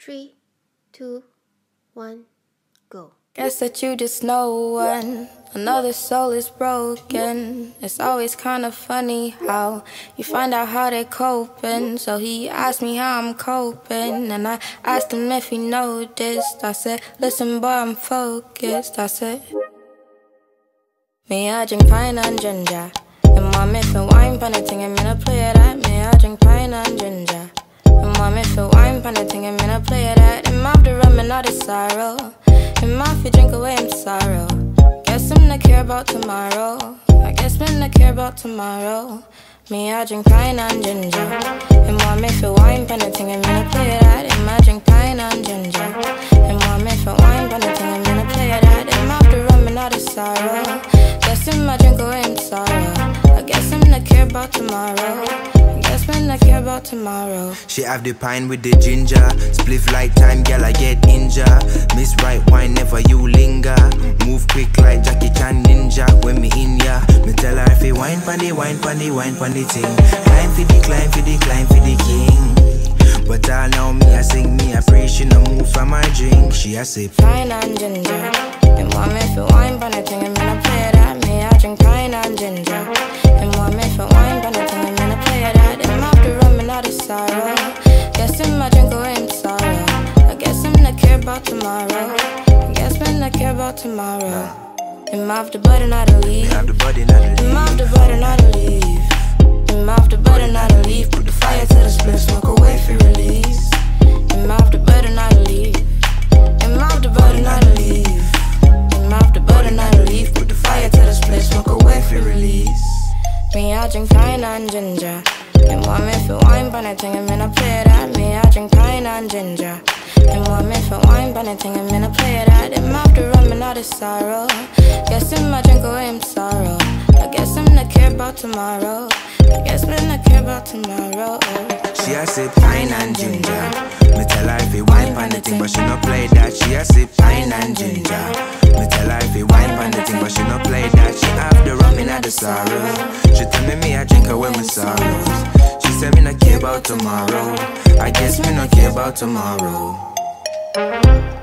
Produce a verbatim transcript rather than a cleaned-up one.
Three, two, one, go. Guess that you just know when another soul is broken. It's always kind of funny how you find out how they're coping. So he asked me how I'm coping, and I asked him if he noticed. I said, listen boy, I'm focused. I said, me I drink pine and ginger, and mom if you wine pan a thing, I'm gonna play it at. Me I drink pine and ginger, and mom if you wine pan a thing, I'm gonna play it at. And mouth the rum and not the sorrow, and mouth you drink away I'm sorrow. Guess I'm not care about tomorrow. I guess I'm not care about tomorrow. Me I drink pine and ginger, and mom if you wine pan a thing, I'm gonna play it at. And I drink pine and ginger, and mom if you wine pan a thing, I'm gonna play it at. And mouth the rum and not the sorrow. Guess I'm not drink away I'm sorrow. I guess I'm not care about tomorrow. I guess I'm not care about tomorrow. She have the pine with the ginger, spliff like time, girl I get injured. Miss right wine, never you linger. Move quick like Jackie Chan ninja. When me in ya, me tell her if you wine pandy, wine pandy, wine pandy thing. Climb for the, climb for the, climb for the king. But all now me I sing, me I pray she no move from my drink. She a sip pine and ginger, and mom if you wine pan a thing, I'm gonna play it at. Me I drink pine and ginger, and mom if you wine pan a thing, I'm gonna play it at. And mouth the rum and not the sorrow. Guess I'm not drink away I'm sorrow. I guess I'm not care about tomorrow. I guess I'm not care about tomorrow. And mouth the butter not a leaf, have the body not a leaf. and mouth the butter not a leaf, and mouth the butter not a leaf. Put the fire to the split, smoke away for release. And mouth the butter not a leaf, and mouth the butter not a leaf, and mouth the butter not a leaf. Put the fire to the split, smoke away for release. Me I drink pine and ginger, and mom if you wine pan a thing, I'm gonna play it at. Me I drink pine and ginger, and mom if you wine pan a thing, I'm gonna play it at. And mouth the rum and not the sorrow. Guess I'm not drink away I'm sorrow. I guess I'm not care about tomorrow. I guess I'm not care about tomorrow. She a sip pine and ginger. Me tell her if you wine pan the thing, but she no play that. She a sip pine and ginger. Me tell her if you wine pan the thing, but she no play that. She have the rum in her the sorrow. She tell me me I drink away my sorrows. She said me not care about tomorrow. I guess me not care about tomorrow.